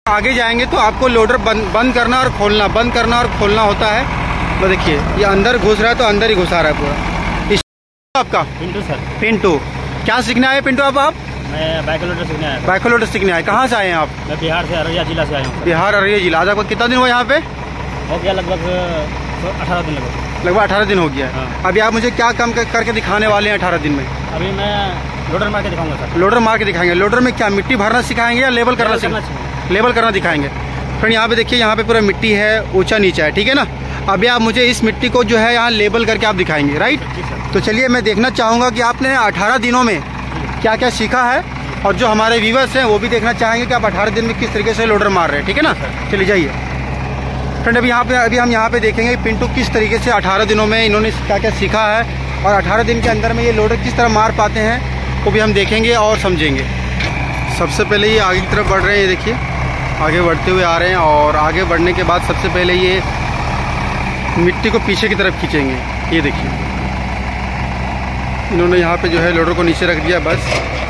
आगे जाएंगे तो आपको लोडर बंद करना और खोलना होता है। तो देखिए ये अंदर घुस रहा है तो अंदर ही घुसा रहा है पूरा। आपका पिंटू सर। पिंटू, क्या सीखने आए पिंटू आप? मैं बाइक लोडर सीखने आया। बाइक लोडर सीखने आए। कहाँ से आए हैं आप? मैं बिहार से अररिया जिला से आया हूँ। बिहार अररिया जिला। आज आपका कितना दिन हुआ यहाँ पे? हो गया लगभग 18 दिन। लगभग 18 दिन हो गया। हाँ। अभी आप मुझे क्या काम करके दिखाने वाले हैं 18 दिन में? अभी मैं लोडर मार के दिखाऊंगा सर। लोडर मार के दिखाएंगे। लोडर में क्या मिट्टी भरना सिखाएंगे या लेवल करना सिखाएंगे? लेवल करना दिखाएंगे। फ्रेंड यहाँ पे देखिए, यहाँ पे पूरा मिट्टी है, ऊंचा नीचा है, ठीक है ना। अभी आप मुझे इस मिट्टी को जो है यहाँ लेबल करके आप दिखाएंगे, राइट? तो चलिए मैं देखना चाहूँगा कि आपने 18 दिनों में क्या क्या सीखा है, और जो हमारे व्यूवर्स हैं वो भी देखना चाहेंगे कि आप 18 दिन में किस तरीके से लोडर मार रहे हैं, ठीक है ना। चलिए जाइए फ्रेंड। अभी हम यहाँ पे देखेंगे पिंटू किस तरीके से 18 दिनों में इन्होंने क्या क्या सीखा है, और 18 दिन के अंदर में ये लोडर किस तरह मार पाते हैं वो भी हम देखेंगे और समझेंगे। सबसे पहले ये आगे की तरफ बढ़ रहे हैं, ये देखिए आगे बढ़ते हुए आ रहे हैं, और आगे बढ़ने के बाद सबसे पहले ये मिट्टी को पीछे की तरफ खींचेंगे। ये देखिए इन्होंने यहाँ पे जो है लोडर को नीचे रख दिया बस।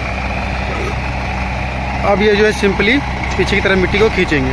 अब ये जो है सिंपली पीछे की तरफ मिट्टी को खींचेंगे।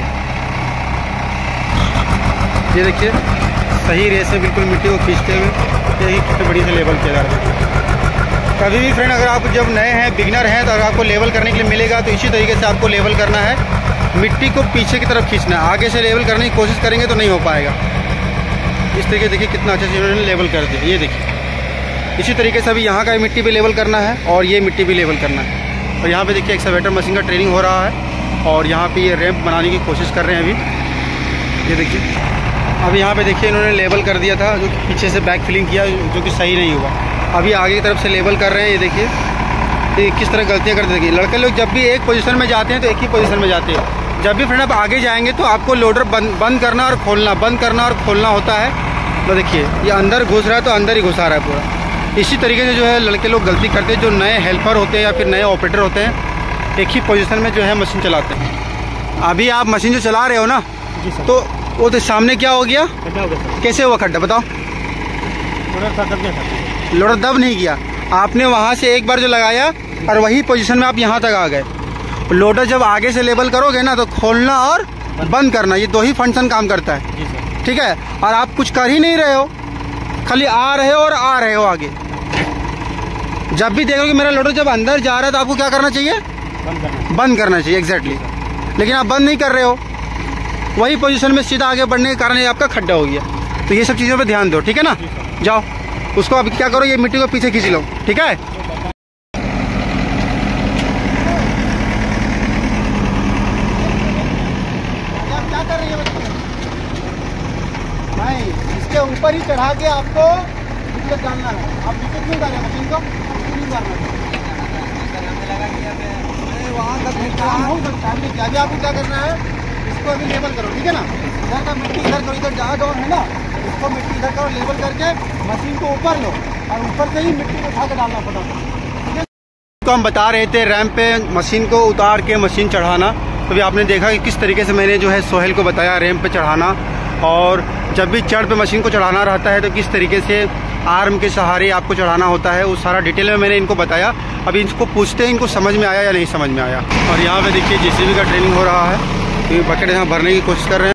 ये देखिए सही रेस से बिल्कुल मिट्टी को खींचते हुए यही कितने बड़ी से लेवल किया जा रहा है। कभी भी फ्रेंड अगर आप जब नए हैं, बिगनर हैं, तो अगर आपको लेवल करने के लिए मिलेगा तो इसी तरीके से आपको लेवल करना है। मिट्टी को पीछे की तरफ खींचना है। आगे से लेवल करने की कोशिश करेंगे तो नहीं हो पाएगा। इस तरीके देखिए कितना अच्छे से इन्होंने लेवल कर दिया। ये देखिए इसी तरीके से अभी यहाँ का मिट्टी भी लेवल करना है और ये मिट्टी भी लेवल करना है। और यहाँ पे देखिए एक्सकवेटर मशीन का ट्रेनिंग हो रहा है, और यहाँ पे ये रैंप बनाने की कोशिश कर रहे हैं अभी। ये देखिए अभी यहाँ पे देखिए इन्होंने लेवल कर दिया था, जो पीछे से बैक फिलिंग किया जो कि सही नहीं हुआ। अभी आगे की तरफ से लेवल कर रहे हैं। ये देखिए ये किस तरह गलतियाँ करते देखिए। लड़के लोग जब भी एक पोजीशन में जाते हैं तो एक ही पोजीशन में जाते हैं। जब भी फ्रेंड आप आगे जाएंगे तो आपको लोडर बंद करना और खोलना होता है। तो देखिए ये अंदर घुस रहा है तो अंदर ही घुसा रहा है पूरा। इसी तरीके से जो है लड़के लोग गलती करते हैं। जो नए हेल्पर होते हैं या फिर नए ऑपरेटर होते हैं, एक ही पोजीशन में जो है मशीन चलाते हैं। अभी आप मशीन जो चला रहे हो ना, तो वो तो सामने क्या हो गया? कैसे हुआ खड्डा बताओ? लोडर दब नहीं किया आपने, वहाँ से एक बार जो लगाया और वही पोजीशन में आप यहाँ तक आ गए। लोडर जब आगे से लेवल करोगे ना तो खोलना और बंद करना, ये दो ही फंक्शन काम करता है, ठीक है। और आप कुछ कर ही नहीं रहे हो, खाली आ रहे हो आगे। जब भी देखो कि मेरा लोडर जब अंदर जा रहा है तो आपको क्या करना चाहिए? बंद करना चाहिए, एग्जैक्टली। लेकिन आप बंद नहीं कर रहे हो, वही पोजीशन में सीधा आगे बढ़ने के कारण ये आपका खड्डा हो गया। तो ये सब चीज़ों पे ध्यान दो, ठीक है ना। जाओ उसको अभी क्या करो, ये मिट्टी को पीछे खींच लो, ठीक है। क्या कर रही है नहीं, इसके ऊपर ही चढ़ा के आपको नीचे डालना है। आप नीचे क्यों डालें मशीन को? वहाँ तक काम हो सकता है। अभी आपको क्या करना है, इसको अभी लेवल करो, ठीक है ना। इधर का मिट्टी इधर करो, इधर जहाँ डाउन है ना इसको मिट्टी इधर करो, लेवल करके मशीन को ऊपर लो और ऊपर से ही मिट्टी को उठा के डालना पड़ता है। तो हम बता रहे थे रैंप पे मशीन को उतार के मशीन चढ़ाना। तो भी आपने देखा कि किस तरीके से मैंने जो है सोहेल को बताया रैंप पे चढ़ाना, और जब भी चढ़ पे मशीन को चढ़ाना रहता है तो किस तरीके से आर्म के सहारे आपको चढ़ाना होता है, वो सारा डिटेल में मैंने इनको बताया। अभी इनको पूछते हैं इनको समझ में आया या नहीं समझ में आया। और यहाँ पे देखिए जेसीबी का ट्रेनिंग हो रहा है, तो ये बकेट यहाँ भरने की कोशिश कर रहे हैं।